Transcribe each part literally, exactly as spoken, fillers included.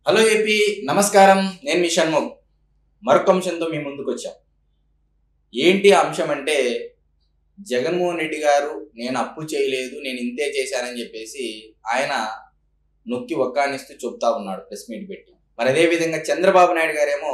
Hello AP, నమస్కారం. నేను మీ షణ్ముఖ్. మరొక అంశంతో మీ ముందుకు వచ్చాం. ఏంటి అంశం అంటే, జగన్మోహన్ రెడ్డి గారు నేను అప్పు చేయలేదు, నేను ఇంతే చేశానని చెప్పేసి ఆయన నొక్కి ఒక్కానిస్తూ చెప్తా ఉన్నాడు ప్రెస్ మీట్ పెట్టి. మరి అదేవిధంగా చంద్రబాబు నాయుడు గారేమో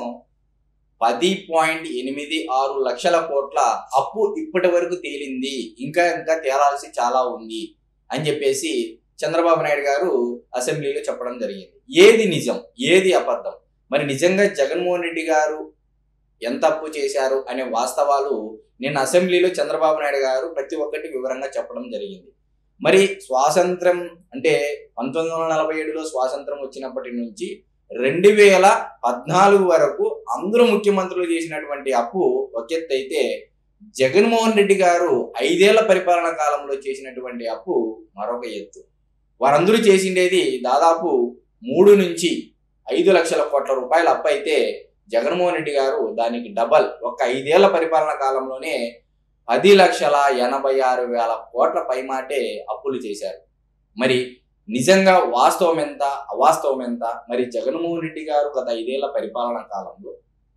పది పాయింట్ ఎనిమిది ఆరు లక్షల కోట్ల అప్పు ఇప్పటి వరకు తేలింది, ఇంకా ఇంకా తేలాల్సి చాలా ఉంది అని చెప్పేసి చంద్రబాబు నాయుడు గారు అసెంబ్లీలో చెప్పడం జరిగింది. ఏది నిజం, ఏది అబద్ధం? మరి నిజంగా జగన్మోహన్ రెడ్డి గారు ఎంత అప్పు చేశారు అనే వాస్తవాలు నిన్న అసెంబ్లీలో చంద్రబాబు నాయుడు గారు ప్రతి ఒక్కటి వివరంగా చెప్పడం జరిగింది. మరి స్వాతంత్రం అంటే పంతొమ్మిది వందల నలభై ఏడులో స్వాతంత్రం వచ్చినప్పటి నుంచి రెండు వేల పద్నాలుగు వరకు అందరూ ముఖ్యమంత్రులు చేసినటువంటి అప్పు ఒక ఎత్తు అయితే, జగన్మోహన్ రెడ్డి గారు ఐదేళ్ల పరిపాలన కాలంలో చేసినటువంటి అప్పు మరొక ఎత్తు. వారందరూ చేసిండేది దాదాపు మూడు నుంచి ఐదు లక్షల కోట్ల రూపాయల అప్పు అయితే, జగన్మోహన్ రెడ్డి గారు దానికి డబల్ ఒక ఐదేళ్ల పరిపాలన కాలంలోనే పది లక్షల ఎనభై ఆరు వేల కోట్ల పైమాటే అప్పులు చేశారు. మరి నిజంగా వాస్తవం ఎంత, అవాస్తవం ఎంత? మరి జగన్మోహన్ రెడ్డి గారు గత ఐదేళ్ల పరిపాలన కాలంలో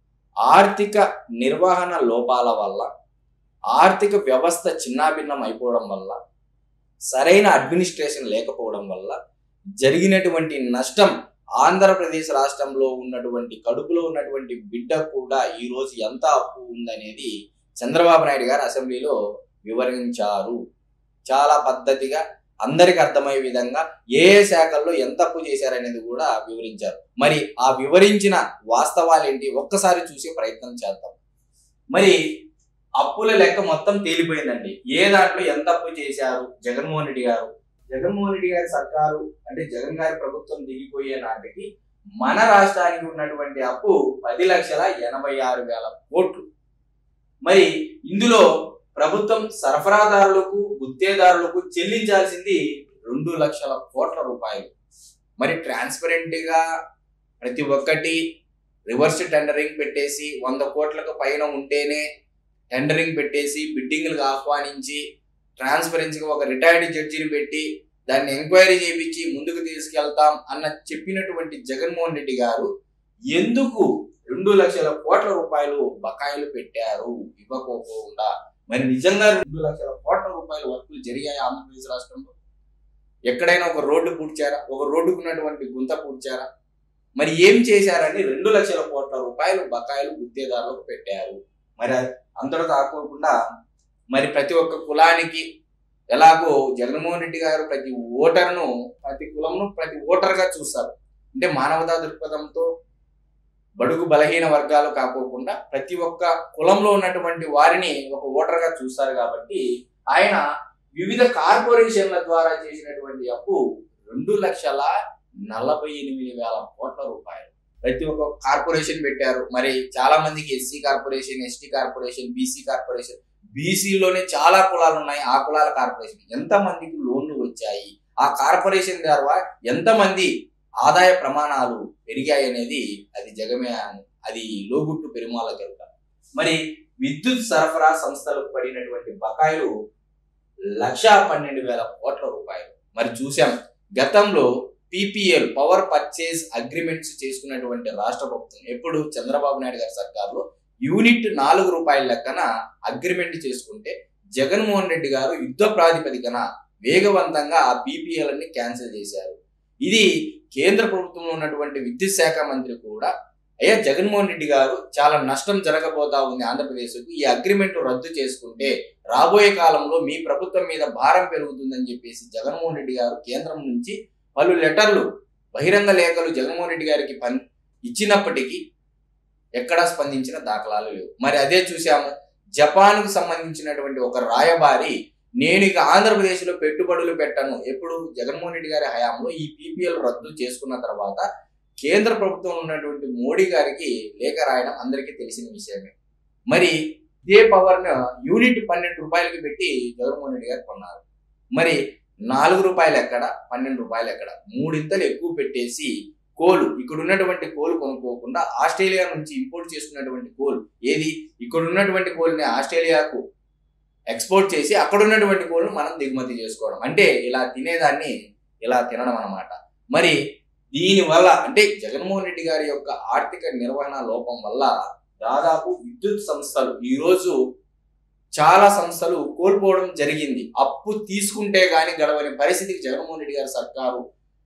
ఆర్థిక నిర్వహణ లోపాల వల్ల, ఆర్థిక వ్యవస్థ చిన్నాభిన్నం అయిపోవడం వల్ల, సరైన అడ్మినిస్ట్రేషన్ లేకపోవడం వల్ల జరిగినటువంటి నష్టం ఆంధ్రప్రదేశ్ రాష్ట్రంలో ఉన్నటువంటి కడుపులో ఉన్నటువంటి బిడ్డ కూడా ఈరోజు ఎంత అప్పు ఉందనేది చంద్రబాబు నాయుడు గారు అసెంబ్లీలో వివరించారు. చాలా పద్ధతిగా అందరికి అర్థమయ్యే విధంగా ఏ ఏ శాఖల్లో ఎంత అప్పు చేశారనేది కూడా వివరించారు. మరి ఆ వివరించిన వాస్తవాలేంటి ఒక్కసారి చూసే ప్రయత్నం చేద్దాం. మరి అప్పుల లెక్క మొత్తం తేలిపోయిందండి. ఏ దాంట్లో ఎంత అప్పు చేశారు జగన్మోహన్ రెడ్డి గారు? జగన్మోహన్ రెడ్డి గారి సర్కారు అంటే జగన్ గారి ప్రభుత్వం దిగిపోయే నాటికి మన రాష్ట్రానికి ఉన్నటువంటి అప్పు పది లక్షల ఎనభై ఆరు వేల కోట్లు. మరి ఇందులో ప్రభుత్వం సరఫరాదారులకు, గుత్తేదారులకు చెల్లించాల్సింది రెండు లక్షల కోట్ల రూపాయలు. మరి ట్రాన్స్పరెంట్ గా ప్రతి ఒక్కటి రివర్స్ టెండరింగ్ పెట్టేసి వంద కోట్లకు పైన ఉంటేనే టెండరింగ్ పెట్టేసి బిడ్డింగ్లకు ఆహ్వానించి ట్రాన్స్పరెన్సీగా ఒక రిటైర్డ్ జడ్జిని పెట్టి దాన్ని ఎంక్వైరీ చేయించి ముందుకు తీసుకెళ్తాం అన్న చెప్పినటువంటి జగన్మోహన్ రెడ్డి గారు ఎందుకు రెండు లక్షల కోట్ల రూపాయలు బకాయిలు పెట్టారు ఇవ్వకోకుండా? మరి నిజంగా రెండు లక్షల కోట్ల రూపాయల వర్కులు జరిగాయి ఆంధ్రప్రదేశ్ రాష్ట్రంలో? ఎక్కడైనా ఒక రోడ్డు పూడ్చారా? ఒక రోడ్డుకు ఉన్నటువంటి గుంత పూడ్చారా? మరి ఏం చేశారని రెండు లక్షల కోట్ల రూపాయలు బకాయిలు గుత్తేదారులకు పెట్టారు. మరి అందరితో ఆకోకుండా మరి ప్రతి ఒక్క కులానికి ఎలాగో జగన్మోహన్ రెడ్డి గారు ప్రతి ఓటర్ను, ప్రతి కులంను ప్రతి ఓటర్గా చూస్తారు. అంటే మానవతా దృక్పథంతో బడుగు బలహీన వర్గాలు కాకోకుండా ప్రతి ఒక్క కులంలో ఉన్నటువంటి వారిని ఒక ఓటర్గా చూస్తారు. కాబట్టి ఆయన వివిధ కార్పొరేషన్ల ద్వారా చేసినటువంటి అప్పు రెండు లక్షల నలభై ఎనిమిది వేల కోట్ల రూపాయలు. ప్రతి ఒక్క కార్పొరేషన్ పెట్టారు. మరి చాలా మందికి SC corporation, ST corporation, BC corporation, బీసీలోనే చాలా కులాలు ఉన్నాయి. ఆ కులాల కార్పొరేషన్ ఎంత మందికి లోన్లు వచ్చాయి, ఆ కార్పొరేషన్ ద్వారా ఎంతమంది ఆదాయ ప్రమాణాలు పెరిగాయి అనేది అది జగమే, అది లోగుట్టు పెరుమాల గరుక. మరి విద్యుత్ సరఫరా సంస్థలకు పడినటువంటి బకాయిలు లక్షా పన్నెండు వేల కోట్ల రూపాయలు. మరి చూసాం గతంలో పీపీఎల్ పవర్ పర్చేజ్ అగ్రిమెంట్స్ చేసుకున్నటువంటి రాష్ట్ర ప్రభుత్వం ఎప్పుడు చంద్రబాబు నాయుడు గారి సర్కార్లో యూనిట్ నాలుగు రూపాయల లెక్కన అగ్రిమెంట్ చేసుకుంటే జగన్మోహన్ రెడ్డి గారు యుద్ధ ప్రాతిపదికన వేగవంతంగా ఆ పీపీఎల్ ని క్యాన్సిల్ చేశారు. ఇది కేంద్ర ప్రభుత్వంలో ఉన్నటువంటి విద్యుత్ శాఖ మంత్రి కూడా, అయ్యా జగన్మోహన్ రెడ్డి గారు చాలా నష్టం జరగబోతా ఉంది ఆంధ్రప్రదేశ్కు, ఈ అగ్రిమెంట్ రద్దు చేసుకుంటే రాబోయే కాలంలో మీ ప్రభుత్వం మీద భారం పెరుగుతుందని చెప్పేసి జగన్మోహన్ రెడ్డి గారు కేంద్రం నుంచి పలు లెటర్లు, బహిరంగ లేఖలు జగన్మోహన్ రెడ్డి గారికి పని ఇచ్చినప్పటికీ ఎక్కడా స్పందించిన దాఖలాలు లేవు. మరి అదే చూసాము, జపాన్కు సంబంధించినటువంటి ఒక రాయబారి నేను ఇక ఆంధ్రప్రదేశ్లో పెట్టుబడులు పెట్టను, ఎప్పుడు జగన్మోహన్ రెడ్డి గారి హయాంలో ఈ పీపీఎల్ రద్దు చేసుకున్న తర్వాత కేంద్ర ప్రభుత్వంలో ఉన్నటువంటి మోడీ గారికి లేఖ రాయడం అందరికీ తెలిసిన విషయమే. మరి ఇదే పవర్ను యూనిట్ పన్నెండు రూపాయలకి పెట్టి జగన్మోహన్ రెడ్డి గారు కొన్నారు. మరి నాలుగు రూపాయలు ఎక్కడ, పన్నెండు రూపాయలు ఎక్కడ? మూడింతలు ఎక్కువ పెట్టేసి కోలు, ఇక్కడ ఉన్నటువంటి కోలు కొనుక్కోకుండా ఆస్ట్రేలియా నుంచి ఇంపోర్ట్ చేసుకున్నటువంటి కోలు, ఏది ఇక్కడ ఉన్నటువంటి కోల్ని ఆస్ట్రేలియాకు ఎక్స్పోర్ట్ చేసి అక్కడ ఉన్నటువంటి కోల్ను మనం దిగుమతి చేసుకోవడం. అంటే ఇలా తినేదాన్ని ఇలా తినడం అన్నమాట. మరి దీనివల్ల అంటే జగన్మోహన్ రెడ్డి గారి యొక్క ఆర్థిక నిర్వహణ లోపం వల్ల దాదాపు విద్యుత్ సంస్థలు ఈరోజు చాలా సంస్థలు కోల్పోవడం జరిగింది. అప్పు తీసుకుంటే గాని గడవని పరిస్థితికి జగన్మోహన్ రెడ్డి గారి సర్కారు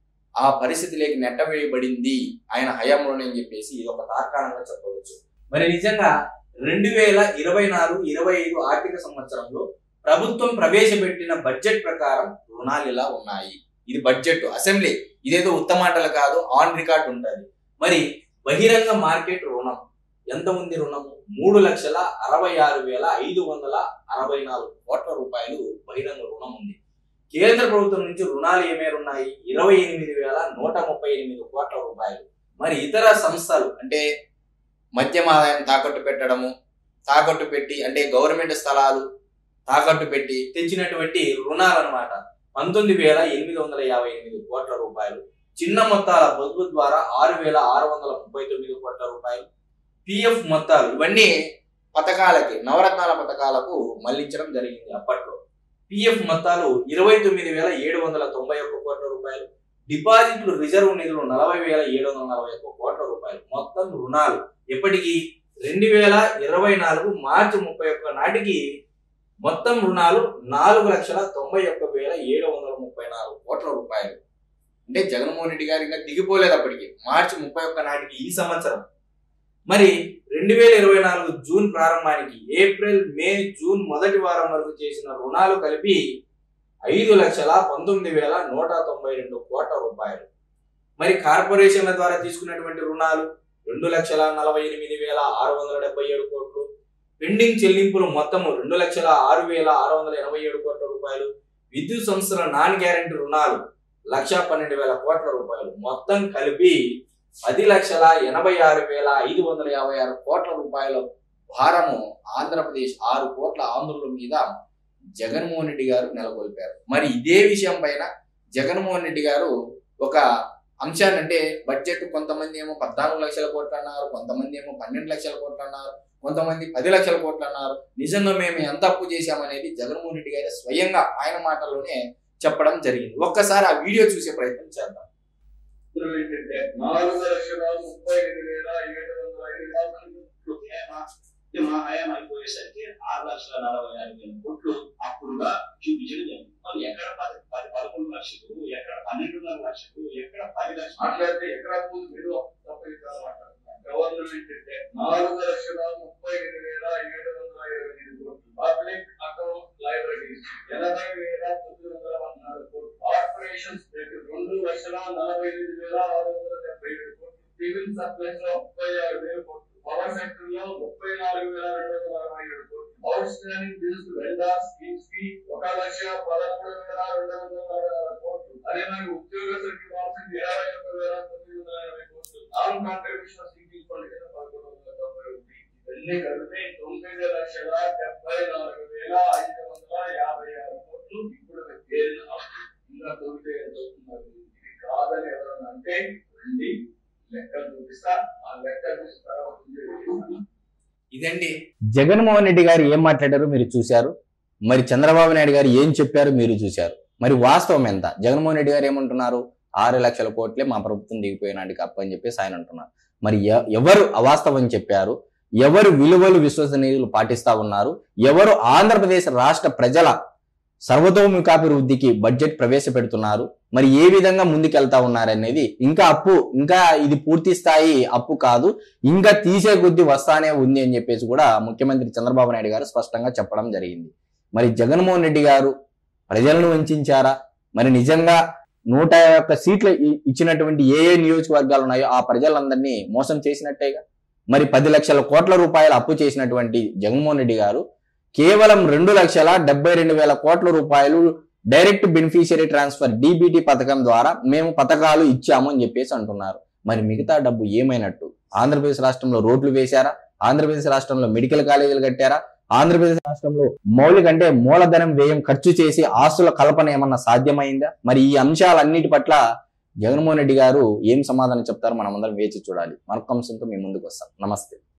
ఆ పరిస్థితిలోకి నెట్టవేయబడింది ఆయన హయాంలోనే అని చెప్పేసి ఇది ఒక తార్కాణంగా చెప్పవచ్చు. మరి నిజంగా రెండు వేల ఇరవై నాలుగు ఇరవై ఐదు ఆర్థిక సంవత్సరంలో ప్రభుత్వం ప్రవేశపెట్టిన బడ్జెట్ ప్రకారం రుణాలు ఇలా ఉన్నాయి. ఇది బడ్జెట్ అసెంబ్లీ, ఇదేదో ఉత్తమాటలు కాదు, ఆన్ రికార్డ్ ఉంటుంది. మరి బహిరంగ మార్కెట్ రుణం ఎంత ఉంది? రుణము మూడు లక్షల అరవై ఆరు వేల ఐదు వందల అరవై నాలుగు కోట్ల రూపాయలు బహిరంగ రుణం ఉంది. కేంద్ర ప్రభుత్వం నుంచి రుణాలు ఏమేమి ఉన్నాయి? ఇరవై ఎనిమిది వేల నూట ముప్పై ఎనిమిది కోట్ల రూపాయలు. మరి ఇతర సంస్థలు అంటే మద్యం ఆదాయం తాకట్టు పెట్టడము, తాకట్టు పెట్టి అంటే గవర్నమెంట్ స్థలాలు తాకట్టు పెట్టి తెచ్చినటువంటి రుణాలు అనమాట పంతొమ్మిది వేల ఎనిమిది వందల యాభై ఎనిమిది కోట్ల రూపాయలు. చిన్న మొత్తాల పొదుపు ద్వారా ఆరు వేల ఆరు వందల ముప్పై తొమ్మిది కోట్ల రూపాయలు. పిఎఫ్ మొత్తాలు ఇవన్నీ పథకాలకి, నవరత్నాల పథకాలకు మళ్లించడం జరిగింది. అప్పట్లో పిఎఫ్ మొత్తాలు ఇరవై తొమ్మిది వేల ఏడు వందల తొంభై ఒక్క కోట్ల రూపాయలు. డిపాజిట్లు రిజర్వ్ నిధులు నలభై వేల ఏడు వందల నలభై ఒక్క కోట్ల రూపాయలు. మొత్తం రుణాలు ఎప్పటికీ రెండు వేల ఇరవై నాలుగు మార్చి ముప్పై ఒక్క నాటికి మొత్తం రుణాలు నాలుగు లక్షల తొంభై ఒక్క వేల ఏడు వందల ముప్పై నాలుగు కోట్ల రూపాయలు. అంటే జగన్మోహన్ రెడ్డి గారు ఇంకా దిగిపోలేదు అప్పటికి, మార్చి ముప్పై ఒక్క నాటికి ఈ సంవత్సరం. మరి రెండు వేల ఇరవై నాలుగు జూన్ ప్రారంభానికి ఏప్రిల్ మే జూన్ మొదటి వారం వరకు చేసిన రుణాలు కలిపి ఐదు లక్షల పంతొమ్మిది వేల నూట తొంభై రెండు కోట్ల రూపాయలు. మరి కార్పొరేషన్ల ద్వారా తీసుకున్నటువంటి రుణాలు రెండు లక్షల నలభై ఎనిమిది వేల ఆరు వందల డెబ్బై ఏడు కోట్లు. పెండింగ్ చెల్లింపులు మొత్తము రెండు లక్షల ఆరు వేల ఆరు వందల ఎనభై ఏడు కోట్ల రూపాయలు. విద్యుత్ సంస్థల నాన్ గ్యారంటీ రుణాలు లక్ష పన్నెండు వేల కోట్ల రూపాయలు. మొత్తం కలిపి పది లక్షల ఎనభై ఆరు వేల ఐదు వందల యాభై ఆరు కోట్ల రూపాయల భారము ఆంధ్రప్రదేశ్ ఆరు కోట్ల ఆంధ్రుల మీద జగన్మోహన్ రెడ్డి గారు నెలకొల్పారు. మరి ఇదే విషయం పైన జగన్మోహన్ రెడ్డి గారు ఒక అంశాన్ని అంటే బడ్జెట్ కొంతమంది ఏమో పద్నాలుగు లక్షల కోట్లు అన్నారు, కొంతమంది ఏమో పన్నెండు లక్షల కోట్లు అన్నారు, కొంతమంది పది లక్షల కోట్లు అన్నారు. నిజంగా మేము ఎంత అప్పు చేశామనేది జగన్మోహన్ రెడ్డి గారు స్వయంగా ఆయన మాటల్లోనే చెప్పడం జరిగింది. ఒక్కసారి ఆ వీడియో చూసే ప్రయత్నం చేద్దాం. నాలుగు లక్షల ముప్పై ఎనిమిది వేల ఏడు వందల ఐదు మా హయాం అయిపోయేసరికి ఆరు లక్షల నలభై ఐదు వేల కోట్లు అప్పుడుగా చూపించడం జరిగింది. మరి ఎక్కడ పది పది పదకొండు లక్షలు, ఎక్కడ పన్నెండున్నర లక్షలు, ఎక్కడ పది లక్షలు మాట్లాడితే ఎక్కడ ముందు మీరు గవర్నమెంట్ అంటే నాలుగు లక్షల ముప్పై ఎనిమిది వేల ఏడు వందల ఇరవై ఎనిమిది కోట్లు. పబ్లిక్ అకౌంట్ లైబ్రరీస్ ఎనభై వేల తొమ్మిది వందల పద్నాలుగు కోట్లు. కార్పొరేషన్స్ రెండు లక్షల నలభై ఎనిమిది వేల ఆరు వందల డెబ్బై ఏడు కోట్లు. సివిల్ సప్లైస్ లో ముప్పై ఆరు వేల కోట్లు. పవర్ సెక్టర్ లో ముప్పై నాలుగు వేల రెండు వందల అరవై ఏడు కోట్లు. Outstanding bills vendor schemes కి ఒక లక్ష పదమూడు వేల రెండు వందల అరవై ఆరు కోట్లు. అదే మరి ఉద్యోగస్తులకి ఇవ్వాల్సింది ఇరవై ఒక్క వేల తొమ్మిది వందల ఎనభై కోట్లు. నాన్ కాంట్రిబ్యూషన్ సింగిల్ ఫండ్ కింద పదకొండు వందల తొంభై ఒకటి. ఇవన్నీ కలిపితే తొమ్మిది లక్షల డెబ్బై నాలుగు వేల ఐదు వందల యాభై ఆరు కోట్లు. ఇప్పుడు ఇంకా తొమ్మిది ఎంత అవుతున్నారు? ఇది కాదని ఎవరన్నా అంటే రండి లెక్కలు చూపిస్తా, ఆ లెక్కలు చూపిస్తా. ఇదండి జగన్మోహన్ రెడ్డి గారు ఏం మాట్లాడారో మీరు చూశారు. మరి చంద్రబాబు నాయుడు గారు ఏం చెప్పారు మీరు చూశారు. మరి వాస్తవం ఎంత? జగన్మోహన్ రెడ్డి గారు ఏమంటున్నారు? ఆరు లక్షల కోట్లే మా ప్రభుత్వం దిగిపోయినాడికి అప్పు అని చెప్పేసి ఆయన అంటున్నారు. మరి ఎవరు అవాస్తవం చెప్పారు? ఎవరు విలువలు విశ్వసనీయులు పాటిస్తా ఉన్నారు? ఎవరు ఆంధ్రప్రదేశ్ రాష్ట్ర ప్రజల సర్వతోముఖాభివృద్ధికి బడ్జెట్ ప్రవేశపెడుతున్నారు? మరి ఏ విధంగా ముందుకెళ్తా ఉన్నారనేది ఇంకా అప్పు ఇంకా ఇది పూర్తి స్థాయి అప్పు కాదు, ఇంకా తీసే కొద్ది వస్తానే ఉంది అని చెప్పేసి కూడా ముఖ్యమంత్రి చంద్రబాబు నాయుడు గారు స్పష్టంగా చెప్పడం జరిగింది. మరి జగన్మోహన్ రెడ్డి గారు ప్రజలను వంచారా? మరి నిజంగా నూట ఒక్క సీట్లు ఇచ్చినటువంటి ఏ ఏ నియోజకవర్గాలు ఉన్నాయో ఆ ప్రజలందరినీ మోసం చేసినట్టేగా. మరి పది లక్షల కోట్ల రూపాయలు అప్పు చేసినటువంటి జగన్మోహన్ రెడ్డి గారు కేవలం రెండు లక్షల డెబ్బై రెండు వేల కోట్ల రూపాయలు డైరెక్ట్ బెనిఫిషియరీ ట్రాన్స్ఫర్ డీబీటీ పథకం ద్వారా మేము పథకాలు ఇచ్చాము అని చెప్పేసి అంటున్నారు. మరి మిగతా డబ్బు ఏమైనట్టు? ఆంధ్రప్రదేశ్ రాష్ట్రంలో రోడ్లు వేశారా? ఆంధ్రప్రదేశ్ రాష్ట్రంలో మెడికల్ కాలేజీలు కట్టారా? ఆంధ్రప్రదేశ్ రాష్ట్రంలో మౌలిక అంటే మూలధనం వ్యయం ఖర్చు చేసి ఆస్తుల కల్పన ఏమన్నా సాధ్యమైందా? మరి ఈ అంశాలన్నిటి పట్ల జగన్మోహన్ రెడ్డి గారు ఏం సమాధానం చెప్తారో మనం అందరం వేచి చూడాలి. మరొక అంశంతో మేము ముందుకు వస్తాం. నమస్తే.